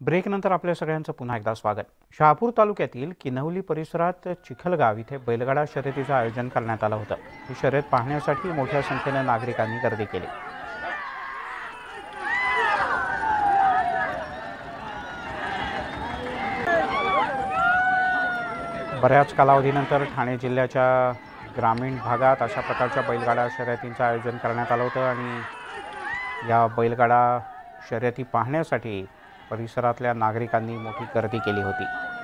ब्रेकनंतर आपल्या सगळ्यांचं पुन्हा एकदा स्वागत। शहापूर तालुक्यातील किनवली परिसरात चिखलगाव इथे बैलगाडा शर्यतीचं आयोजन करण्यात आलं होतं। ही शर्यत पाहण्यासाठी मोठ्या संख्येने नागरिकांनी गर्दी केली। बऱ्याच कालावधीनंतर ठाणे जिल्ह्याच्या ग्रामीण भागात अशा प्रकारच्या बैलगाडा शर्यतींचं आयोजन करण्यात आलं होतं आणि या बैलगाडा शर्यती पाहण्यासाठी परिसरातल्या नागरिकांनी मोठी गर्दी केली होती।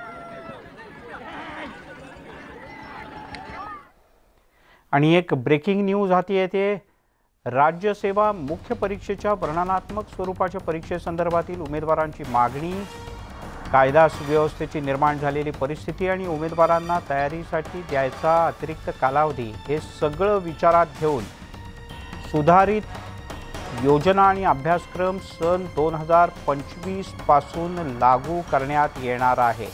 आणि एक ब्रेकिंग न्यूज हाती येते। राज्य सेवा मुख्य परीक्षेच्या वर्णनात्मक स्वरूपाच्या परीक्षेसंदर्भातील उमेदवारांची मागणी, कायदा सुव्यवस्थेची निर्माण झालेली परिस्थिती आणि उमेदवारांना तयारीसाठी द्यायचा अतिरिक्त कालावधी हे सगळं विचारात घेऊन सुधारित योजना आणि अभ्यासक्रम सन 2025 पासून लागू करण्यात येणार आहे।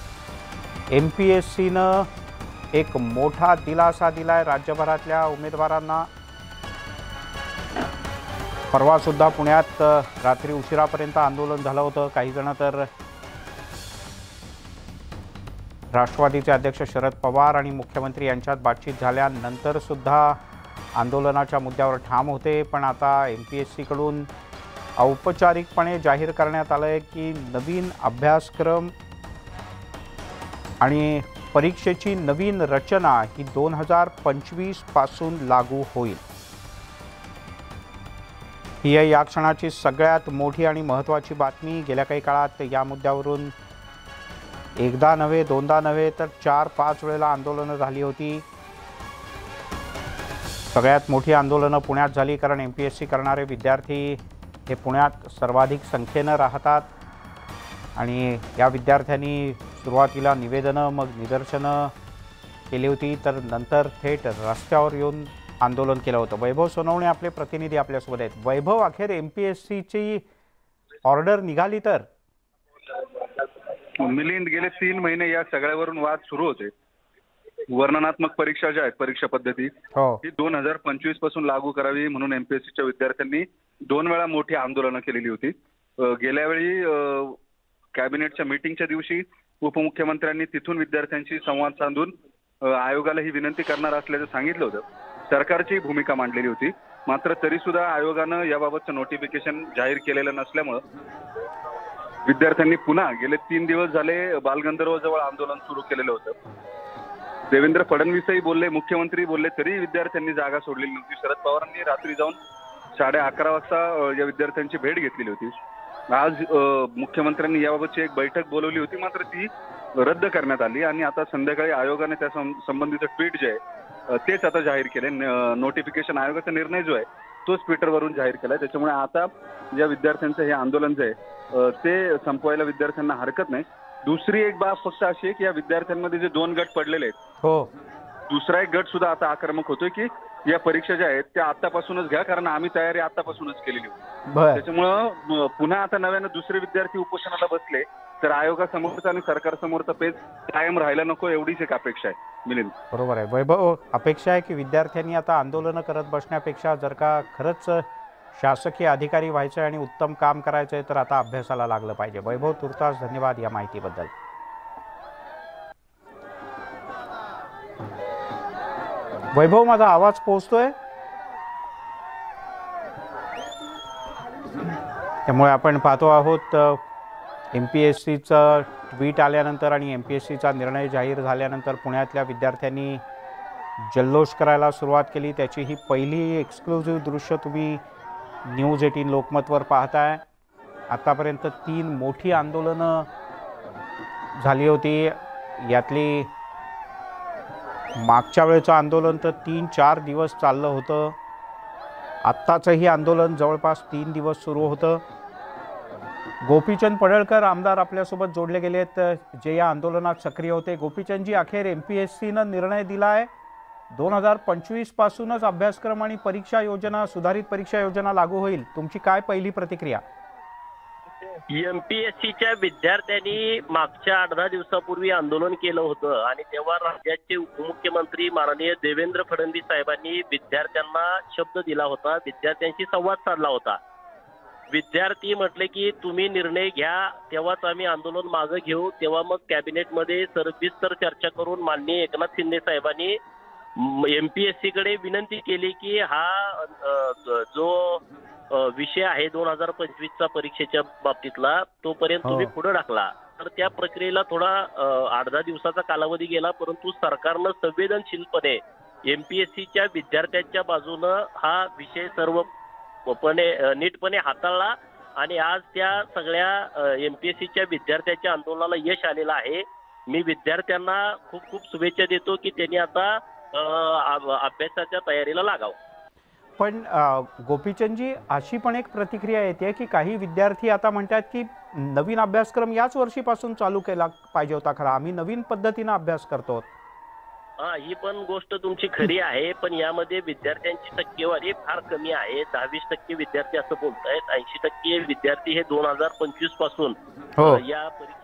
MPSCनं एक मोठा दिलासा दिलाय राज्यभरातल्या उमेदवारांना। परवा सुद्धा पुण्यात रात्री उशिरापर्यंत आंदोलन झालं होतं। काही जण तर राष्ट्रवादीचे अध्यक्ष शरद पवार आणि मुख्यमंत्री यांच्यात बातचीत झाल्यानंतर सुद्धा आंदोलनाच्या मुद्द्यावर ठाम होते। पण आता MPSC कडून औपचारिकपणे जाहीर करण्यात आलंय की नवीन अभ्यासक्रम आणि परीक्षेची नवीन रचना ही 2025 पासून लागू होईल। ही या क्षणाची सगळ्यात मोठी आणि महत्त्वाची बातमी। गेल्या काही काळात या मुद्द्यावरून एकदा नव्हे दोनदा नव्हे तर 4-5 वेळेला आंदोलनं झाली होती। सगळ्यात मोठी आंदोलनं पुण्यात झाली कारण MPSC करणारे विद्यार्थी हे पुण्यात सर्वाधिक संख्येनं राहतात आणि या विद्यार्थ्यांनी सुरुवातीला निवेदनं मग निदर्शनं केली होती, तर नंतर थेट रस्त्यावर येऊन आंदोलन केलं होतं। वैभव सोनवणे आपले प्रतिनिधी आपल्यासोबत आहेत। वैभव, अखेर MPSCची ऑर्डर निघाली तर? मिलिंद, गेले 3 महिने या सगळ्यावरून वाद सुरू होते। वर्णनात्मक परीक्षा ज्या आहेत, परीक्षा पद्धती ही 2025 पासून लागू करावी म्हणून MPSCच्या विद्यार्थ्यांनी 2 वेळा मोठी आंदोलनं केलेली होती। गेल्या वेळी कॅबिनेटच्या मीटिंगच्या दिवशी उपमुख्यमंत्र्यांनी तिथून विद्यार्थ्यांशी संवाद साधून आयोगाला ही विनंती करणार असल्याचं सांगितलं होतं। सरकारची भूमिका मांडलेली होती, मात्र तरी सुद्धा आयोगानं याबाबतचं नोटिफिकेशन जाहीर केलेलं नसल्यामुळं विद्यार्थ्यांनी पुन्हा गेले 3 दिवस झाले बालगंधर्व जवळ आंदोलन सुरू केलेलं होतं। देवेंद्र फडणवीसही बोलले, मुख्यमंत्री बोलले, तरी विद्यार्थ्यांनी जागा सोडलेली नव्हती। शरद पवारांनी रात्री जाऊन 11:30 वाजता या विद्यार्थ्यांची भेट घेतलेली होती। आज मुख्यमंत्र्यांनी याबाबतची एक बैठक बोलवली होती, मात्र ती रद्द करण्यात आली आणि आता संध्याकाळी आयोगाने त्या संबंधीचं ट्विट जे आहे तेच आता जाहीर केले। नोटिफिकेशन आयोगाचा निर्णय जो आहे तोच ट्विटरवरून जाहीर केलाय। त्याच्यामुळे आता या विद्यार्थ्यांचं हे आंदोलन जे आहे ते संपवायला विद्यार्थ्यांना हरकत नाही। दुसरी एक बाब फक्त अशी आहे की या विद्यार्थ्यांमध्ये जे 2 गट पडलेले आहेत, दुसरा एक गट सुद्धा आता आक्रमक होतोय की या परीक्षा ज्या आहेत त्या आतापासूनच घ्या, कारण आम्ही तयारी आतापासूनच केलेली होती। त्याच्यामुळं पुन्हा आता नव्यानं दुसरे विद्यार्थी उपोषणाला बसले तर आयोगासमोरचा आणि सरकारसमोरचा पेच कायम राहायला नको, एवढीच एक अपेक्षा आहे। मिलिंद, बरोबर आहे वैभव, अपेक्षा आहे की विद्यार्थ्यांनी आता आंदोलनं करत बसण्यापेक्षा जर का खरंच शासकीय अधिकारी व्हायचं आणि उत्तम काम करायचं आहे तर आता अभ्यासाला लागलं पाहिजे। वैभव, तुर्तास धन्यवाद या माहितीबद्दल। वैभव, माझा आवाज पोहोचतोय? त्यामुळे आपण पाहतो आहोत MPSCचं ट्विट आल्यानंतर आणि MPSCचा निर्णय जाहीर झाल्यानंतर पुण्यातल्या विद्यार्थ्यांनी जल्लोष करायला सुरुवात केली। त्याची ही पहिली एक्सक्लुझिव्ह दृश्य तुम्ही न्यूज 18 लोकमतवर पाहताय। आतापर्यंत 3 मोठी आंदोलनं झाली होती। यातली मागच्या वेळेचं आंदोलन तर 3-4 दिवस चाललं होतं। आत्ताचंही आंदोलन जवळपास 3 दिवस सुरू होतं। गोपीचंद पडळकर आमदार आपल्यासोबत जोडले गेलेत, जे या आंदोलनात सक्रिय होते। गोपीचंदजी, अखेर MPSCनं निर्णय दिलाय 2025 पासूनच अभ्यासक्रम आणि परीक्षा योजना, सुधारित परीक्षा योजना लागू होईल। तुमची काय पहिली प्रतिक्रिया? MPSCच्या विद्यार्थ्यांनी मागच्या 8-10 दिवसापूर्वी आंदोलन केलं होतं आणि तेव्हा राज्याचे उपमुख्यमंत्री माननीय देवेंद्र फडणवीस साहेबांनी विद्यार्थ्यांना शब्द दिला होता, विद्यार्थ्यांशी संवाद साधला होता। विद्यार्थी म्हटले की तुम्ही निर्णय घ्या, तेव्हाच आम्ही आंदोलन मागे घेऊ. तेव्हा मग कॅबिनेटमध्ये सविस्तर चर्चा करून माननीय एकनाथ शिंदे साहेबांनी MPSC कडे विनंती केली की हा जो विषय आहे 2025चा परीक्षेच्या बाबतीतला तोपर्यंत तुम्ही पुढे टाकला. तर त्या प्रक्रियेला थोडा 8-10 दिवसाचा कालावधी गेला, परंतु सरकारनं संवेदनशीलपणे MPSCच्या विद्यार्थ्यांच्या बाजूनं हा विषय सर्वपणे नीटपणे हाताळला आणि आज त्या सगळ्या MPSCच्या विद्यार्थ्यांच्या आंदोलनाला यश आलेलं आहे. मी विद्यार्थ्यांना खूप खूप शुभेच्छा देतो की त्यांनी आता अभ्यासाच्या तयारीला लागावं. पण गोपीचंदजी, अशी पण एक प्रतिक्रिया येते की काही विद्यार्थी आता म्हणतात की नवीन अभ्यासक्रम याच वर्षीपासून चालू केला पाहिजे होता. खरा आम्ही नवीन पद्धतीने अभ्यास करतो. ही पण गोष्ट तुमची खरी आहे, पण यामध्ये विद्यार्थ्यांची टक्केवारी फार कमी आहे. 10-20% विद्यार्थी असं बोलतायत. 80% विद्यार्थी हे 2025 पासून या परीक्षा.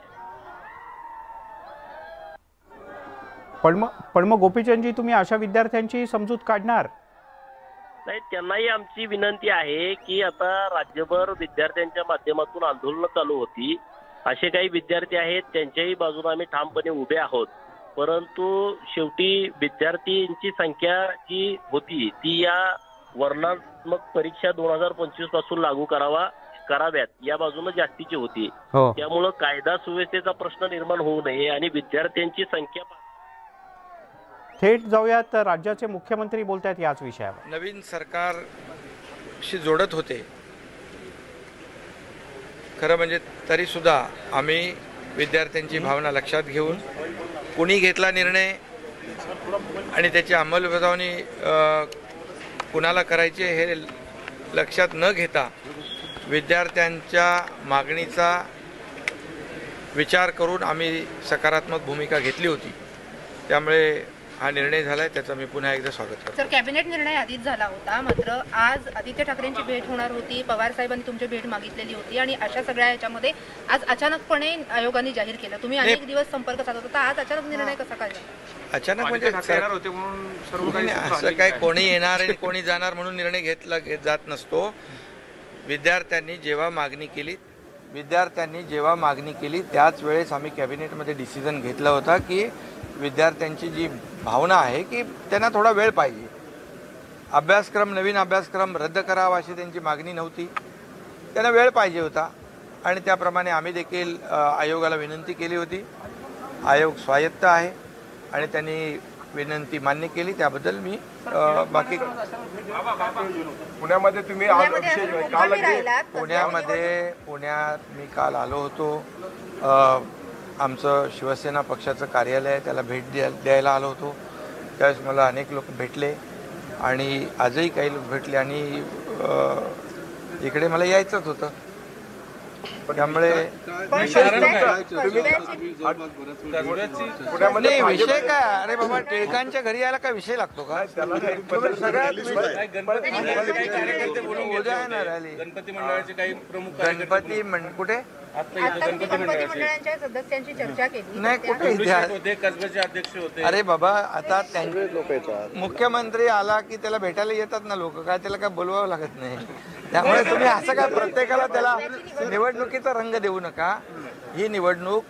पण मग गोपीचंदजी, तुम्ही अशा विद्यार्थ्यांची समजूत काढणार नाही? त्यांनाही आमची विनंती आहे की आता राज्यभर विद्यार्थ्यांच्या माध्यमातून आंदोलनं चालू होती. असे काही विद्यार्थी आहेत, त्यांच्याही बाजूने आम्ही ठामपणे उभे आहोत. परंतु शेवटी विद्यार्थ्यांची संख्या जी होती ती या वर्णनात्मक परीक्षा 2025 पासून लागू कराव्यात या बाजूने जास्तीची होती. त्यामुळे कायदा सुव्यवस्थेचा प्रश्न निर्माण होऊ नये आणि विद्यार्थ्यांची संख्या. थेट जाऊयात, राज्याचे मुख्यमंत्री बोलतात याच विषयावर. नवीन सरकारशी जोडत होते खरं म्हणजे, तरी सुद्धा आम्ही विद्यार्थ्यांची भावना लक्षात घेऊन कुणी घेतला निर्णय आणि त्याची अंमलबजावणी कुणाला करायची हे लक्षात न घेता विद्यार्थ्यांच्या मागणीचा विचार करून आम्ही सकारात्मक भूमिका घेतली होती. त्यामुळे हा निर्णय झालाय, त्याचं मी पुन्हा एकदा स्वागत करतो. सर, कॅबिनेट निर्णय आधीच झाला होता, मात्र आज आदित्य ठाकरेंची भेट होणार होती, पवार साहेबांनी तुमची भेट मागितलेली होती आणि अशा सगळ्या याच्यामध्ये आज अचानकपणे आयोगाने जाहीर केलं. तुम्ही अनेक दिवस संपर्क साधत होता, आज अचानक निर्णय कसा काय झाला? अचानक म्हणजे असं काय कोणी येणार आणि कोणी जाणार म्हणून निर्णय घेतला जात नसतो. विद्यार्थ्यांनी जेव्हा मागणी केली त्याच वेळेस आम्ही कॅबिनेटमध्ये डिसिजन घेतला होता की विद्यार्थ्यांची जी भावना आहे की त्यांना थोडा वेळ पाहिजे, नवीन अभ्यासक्रम रद्द करावा अशी त्यांची मागणी नव्हती, त्यांना वेळ पाहिजे होता आणि त्याप्रमाणे आम्ही देखील आयोगाला विनंती केली होती. आयोग स्वायत्त आहे आणि त्यांनी विनंती मान्य केली, त्याबद्दल मी बाकी. पुण्यामध्ये तुम्ही पुण्यात मी काल आलो होतो. आमचं शिवसेना पक्षाचं कार्यालय आहे, त्याला भेट द्यायला आलो होतो. त्यावेळेस मला अनेक लोक भेटले आणि आजही काही लोक भेटले आणि इकडे मला यायचंच होतं. त्यामुळे विषय काय, अरे बाबा, टिळकांच्या घरी यायला काय विषय लागतो का? गणपती कुठे सदस्यांची चर्चा केली नाही, कुठे अध्यक्ष होते. अरे बाबा, आता मुख्यमंत्री आला की त्याला भेटायला येतात ना लोक, काय त्याला काय बोलवावं लागत नाही. त्यामुळे तुम्ही असं काय प्रत्येकाला त्याला निवडणुकीचा रंग देऊ नका. ही निवडणूक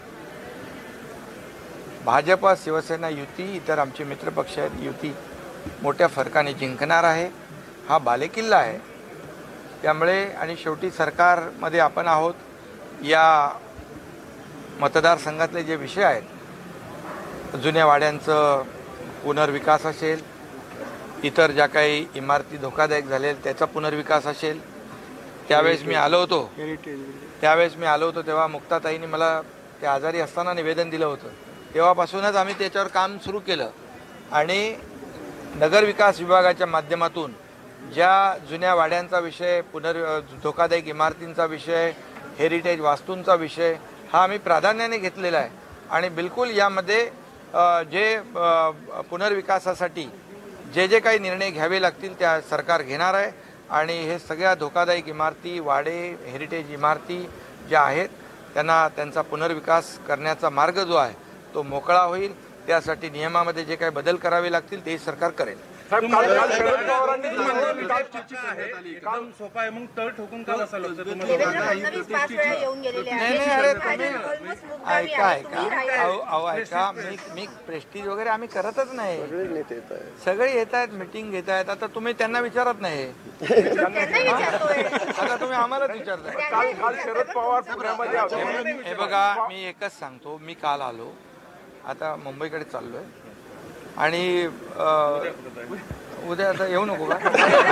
भाजप, शिवसेना युती, इतर आमचे मित्रपक्ष आहेत, युती मोठ्या फरकाने जिंकणार आहे. हा बालेकिल्ला आहे. त्यामुळे आणि शेवटी सरकारमध्ये आपण आहोत. या मतदारसंघातले जे विषय आहेत, जुन्या वाड्यांचं पुनर्विकास असेल, इतर ज्या काही इमारती धोकादायक झालेल्या त्याचा पुनर्विकास असेल. त्यावेळेस मी आलो होतो तेव्हा मुक्ताताईंनी मला त्या आजारी असताना निवेदन दिलं होतं. तेव्हापासूनच आम्ही त्याच्यावर काम सुरू केलं आणि नगरविकास विभागाच्या माध्यमातून ज्या जुन्या वाड्यांचा विषय, धोकादायक इमारतींचा विषय, हेरिटेज वास्तूंचा विषय हा आम्ही प्राधान्याने घेतलेला आहे. आणि बिलकुल यामध्ये जे पुनर्विकासासाठी जे काही निर्णय घ्यावे लागतील त्या सरकार घेणार आहे. आणि हे सगळ्या धोकादायक इमारती, वाडे, हेरिटेज इमारती ज्या आहेत त्यांचा पुनर्विकास करण्याचा मार्ग जो आहे तो मोकळा होईल. त्यासाठी नियमामध्ये जे काही बदल करावे लागतील ते सरकार करेल. काम सोपा आहे, मग तळ ठोकून का बसायला लागतं देवेंद्र तुम्हाला? फडणवीस 5 वेळा येऊन गेलेले नाही आहेत. नाही, अरे Almost तुम्ही मुक्कामी ऐका आहेत. तुम्ही ऐका राहिला. अहो ऐका, मी प्रेस्टीज वगैरे आम्ही करतच नाही. सगळे येत आहेत, मिटिंग घेत आहेत. आता तुम्ही त्यांना विचारत नाही, त्यांनाही विचारतोय. आता तुम्ही आम्हालाच विचारताय. काल शरद पवार पुण्यामध्ये होते. हे बघा, मी एकच सांगतो, मी काल आलो, आता मुंबईकडे चाललोय आणि उद्या आता येऊ नको का?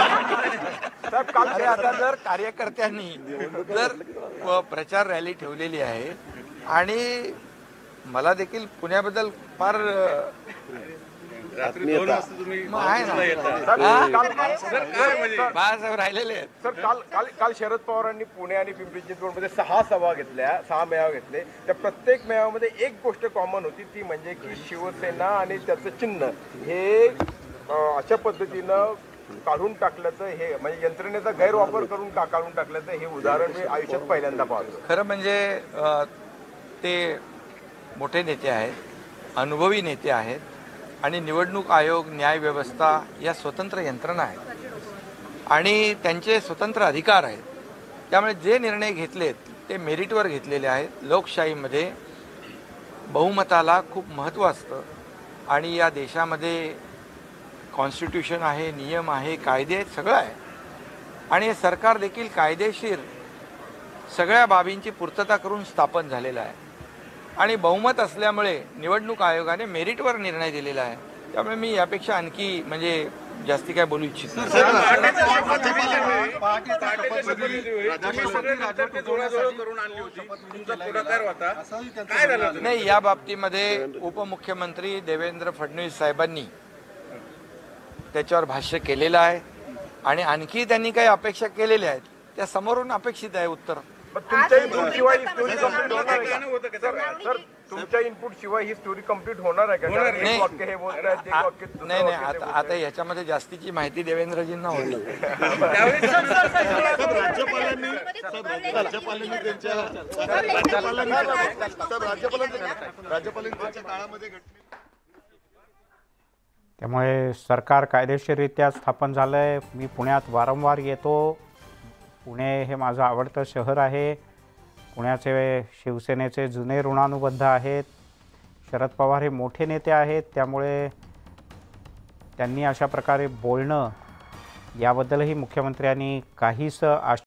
अरे आता जर कार्यकर्त्यांनी जर प्रचार रॅली ठेवलेली आहे आणि मला देखील पुण्याबद्दल फार रात्री 2 वाजता तुम्ही मग आहे ना. बाळासाहेब राहिलेले आहेत. सर काल शरद पवारांनी पुणे आणि पिंपरी चिंचवडमध्ये 6 सभा घेतल्या, 6 मेळावे घेतले. त्या प्रत्येक मेळाव्यामध्ये एक गोष्ट कॉमन होती, ती म्हणजे की शिवसेना आणि त्याचं चिन्ह हे अशा पद्धतीनं काढून टाकल्याचं, हे म्हणजे यंत्रणेचा गैरवापर करून काढून टाकल्याचं हे उदाहरण मी आयुष्यात पहिल्यांदा पाहतो. खरं म्हणजे ते मोठे नेते आहेत, अनुभवी नेते आहेत आणि निवडणूक आयोग, न्याय व्यवस्था या स्वतंत्र यंत्रणा आहेत आणि त्यांचे स्वतंत्र अधिकार आहेत. त्यामुळे जे निर्णय घेतलेत ते मेरिटवर घेतलेले आहेत. लोकशाहीमध्ये बहुमताला खूप महत्त्व असतं आणि या देशामध्ये कॉन्स्टिट्यूशन आहे, नियम आहे, कायदे आहेत, सगळं आहे आणि हे सरकार देखील कायदेशीर सगळ्या बाबींची पूर्तता करून स्थापन झालेलं आहे आणि बहुमत असल्यामुळे निवडणूक आयोगाने मेरिटवर निर्णय दिलेला आहे. त्यामुळे मी यापेक्षा आणखी म्हणजे जास्ती काय बोलू इच्छित नाही. नाही, या बाबतीमध्ये उपमुख्यमंत्री देवेंद्र फडणवीस साहेबांनी त्याच्यावर भाष्य केलेलं आहे आणि आणखी त्यांनी काही अपेक्षा केलेल्या आहेत, त्या समोरून अपेक्षित आहे उत्तर. तुमच्या इनपुट शिवाय ही स्टोरी कम्प्लीट होणार आहे का? सर तुमच्या इनपुट शिवाय ही स्टोरी कम्प्लीट होणार आहे का? कारण एक वाक्य हे बोलतायत, एक वाक्य दुसरं नाही वाक्य ते आता याच्यामध्ये जास्तीची माहिती देवेंद्रजींना होईल. त्यामुळे सरकार कायदेशीररित्या स्थापन झालं आहे. मी पुण्यात वारंवार येतो. पुणे हे माझं आवडतं शहर आहे. पुण्याचे शिवसेनेचे जुने ऋणानुबंध आहेत. शरद पवार हे मोठे नेते आहेत, त्यामुळे त्यांनी अशा प्रकारे बोलणं याबद्दलही मुख्यमंत्र्यांनी काहीसं